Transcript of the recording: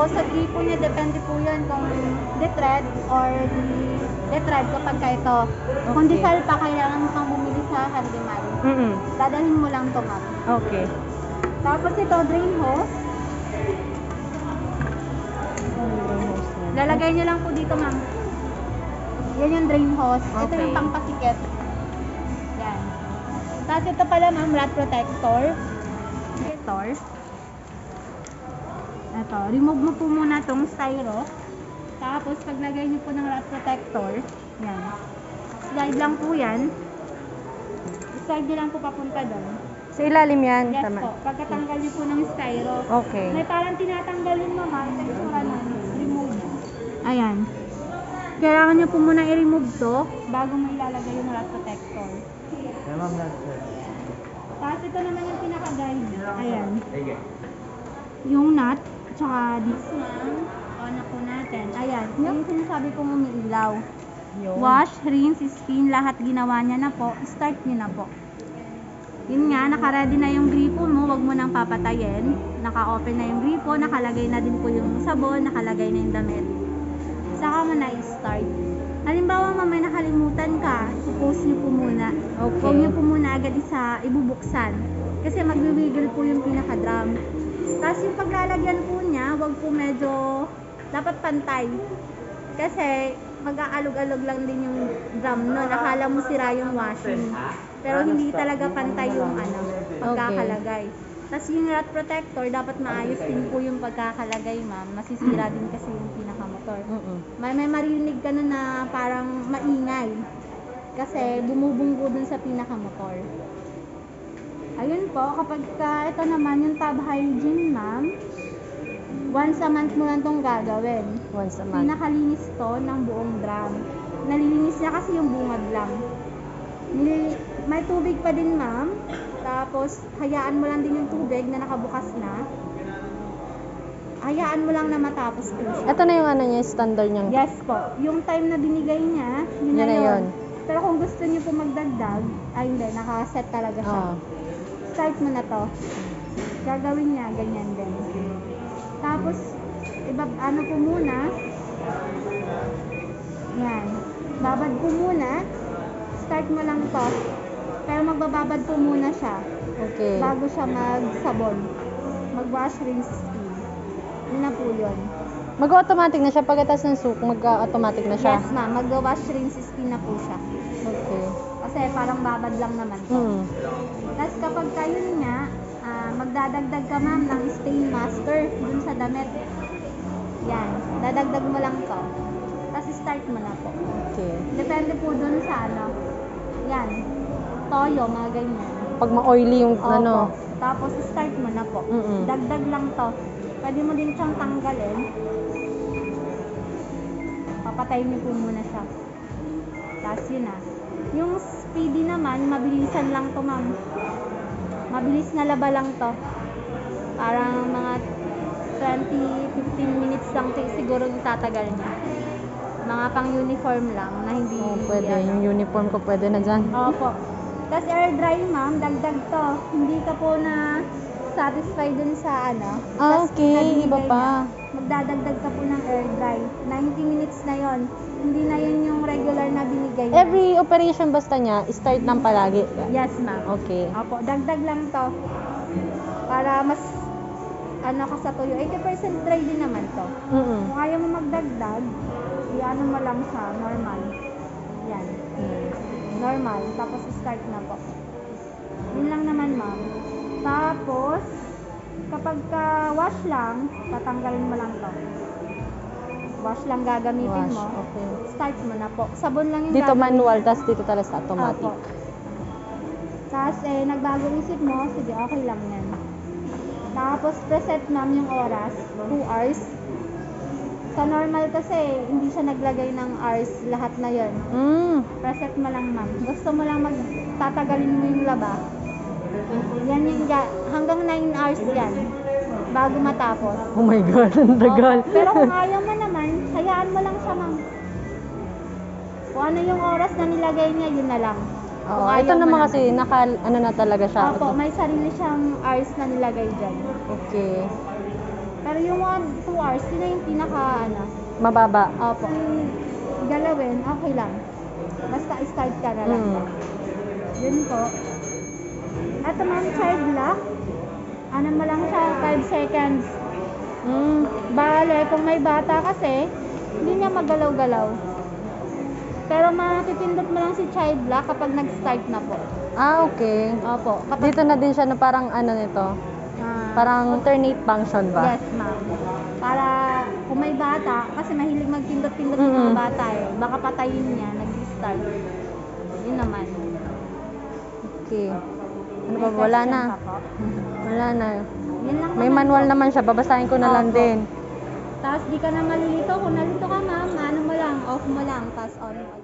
po, sa gripo niya, depende po yan kung detred or detred kapag ka ito. Kung Okay. disal pa, kailangan mo kang bumili sa handyman. Dadalhin mo lang to, ma'am. Okay. Tapos ito, drain hose. Lalagay niyo lang po dito, ma'am. Yan yung drain hose. Ito Okay. yung pangpasikip. Yan. Tapos ito pala, ma'am, rat protector. Ito, remove mo po muna tong styro. Tapos, paglagay niyo po ng rat protector, yan. Slide lang po yan. Slide niyo lang po papunta doon. Sa ilalim yan? Yes Tama. po. Pagkatanggal niyo po ng styro. Okay. May parang tinatanggal yun, mama. Ito yung sura nun. Remove. Ayan. Kailangan niyo po muna i-remove to bago mo ilalagay yung rat protector. Tapos ito naman yung pinaka-guide. Ayan. Yung nut, tsaka this one. On na po natin. Ayan. Yung sinasabi kong umiilaw. Wash, rinse, spin, lahat ginawa niya na po. Start niyo na po. Yun nga, naka-ready na yung gripo mo, wag mo nang papatayin. Naka-open na yung gripo, nakalagay na din po yung sabon, nakalagay na yung damit. Saka mo na i-start. Halimbawa, mamay nakalimutan ka, i-post niyo po muna. Okay. Huwag niyo po muna agad ibubuksan. Kasi magwi-wiggle po yung pinaka-drum. Tapos yung paglalagyan po niya, wag po medyo, dapat pantay. Kasi mag-aalog-alog lang din yung drum nun. Akala mo sira yung washing. Pero hindi talaga pantay yung pagkakalagay. Tapos yung rat protector, dapat maayos din po yung pagkakalagay, ma'am. Masisira din kasi yung pinaka-motor. May marinig ka na parang maingay. Kasi bumubunggo dun sa pinaka-motor. Ayun po, kapag ito naman yung tab hygiene, ma'am, once a month mo lang itong gagawin. Once a month. Pinakalinis to ng buong drum. Nalilinis niya kasi yung bungad lang. May tubig pa din, ma'am. Tapos, hayaan mo lang din yung tubig na nakabukas na. Hayaan mo lang na matapos po siya. Ito na yung ano niya, standard niyang. Yes po. Yung time na binigay niya, yun na yun. Pero kung gusto niyo po magdagdag, ay hindi, nakaset talaga siya. Start mo na to. Gagawin niya, ganyan din. Tapos, ano po muna, yan. Babad po muna, start mo lang to. Pero magbababad po muna siya. Okay. Bago siya magsabon. Mag-wash, rinse, spin. Yun na po yun. Mag-automatic na siya pagkatas ng suko, mag-automatic na siya. Yes, ma'am. Mag-wash, rinse, spin na po siya. Okay. Kasi parang babad lang naman to. Tapos kapag kayo nga, magdadagdag ka, ma'am, ng stain master dun sa damit. Yan. Dadagdag mo lang to. Tapos start mo na po. Okay. Depende po dun sa yan. Toyo, mga ganyan. Pag ma-oily yung Opo. Tapos start mo na po. Dagdag lang to. Pwede mo din siyang tanggalin. Papatayin niyo po muna siya. Tapos yun na. Yung speedy naman, mabilisan lang to, ma'am. Mabilis na laba lang to. Parang mga 20-15 minutes lang siguro yung tatagal niya. Mga pang uniform lang na hindi... pwede. Yung uniform ko pwede na dyan. Opo. Tapos air dry, ma'am, dagdag to. Hindi ka po na satisfied dun sa Okay, iba pa. Magdadagdag ka po ng air dry. 90 minutes na yon. Hindi na yun yung regular na binigay niya. Every operation basta niya, start ng palagi. Yes, ma'am. Okay. Opo, dagdag lang to. Para mas ka sa tuyo. 80% dry din naman to. Kung ayaw mo magdagdag, iano mo lang siya, normal. Yan. Normal. Tapos start na po. Yun lang naman, ma'am. Tapos, kapag wash lang, tatanggalin mo lang to. Wash lang gagamitin mo. Okay. Start mo na po. Sabon lang yung Dito gagamitin. manual, tas dito talaga sa automatic. Opo. Tapos, nagbago isip mo, sige, okay lang yan. Tapos, preset, ma'am, yung oras. 2 hours. Sa normal kasi, hindi siya naglagay ng hours lahat na yon. Preset mo lang, ma'am. Gusto mo lang tatagalin mo yung laba. Yan yung hanggang 9 hours yan. Bago matapos. Oh my God, ang tagal. Pero kung ayaw mo naman, hayaan mo lang siya, ma'am. Kung ano yung oras na nilagay niya, yun na lang. Oo, ito naman kasi, na talaga siya. Opo, may sarili siyang hours na nilagay dyan. Okay. Pero Pero yung 2 hours, yun na yung pinaka, Mababa. opo. Galawin, okay lang. Basta start ka na lang. Yun po. Ito ma'am, child lock. Ano mo lang siya, 5 seconds. Bale, kung may bata kasi, hindi niya magalaw-galaw. Pero matipindot mo lang si child lock kapag nag-start na po. Ah, okay. Opo. Kapag, Dito na din siya na parang ano nito. Parang alternate function ba? yes, ma'am. Para kung may bata, kasi mahilig magpindot-pindot yung mga bata eh. Baka patayin niya, nag-start. Yun naman. Okay. Ano May ba? Wala question na. pa po? Wala na. Yun lang May naman manual po. naman siya. Babasahin ko na lang Opo. din. Tapos di ka na malilito. Kung nalito ka ma'am, ano mo lang, off mo lang, tapos on mo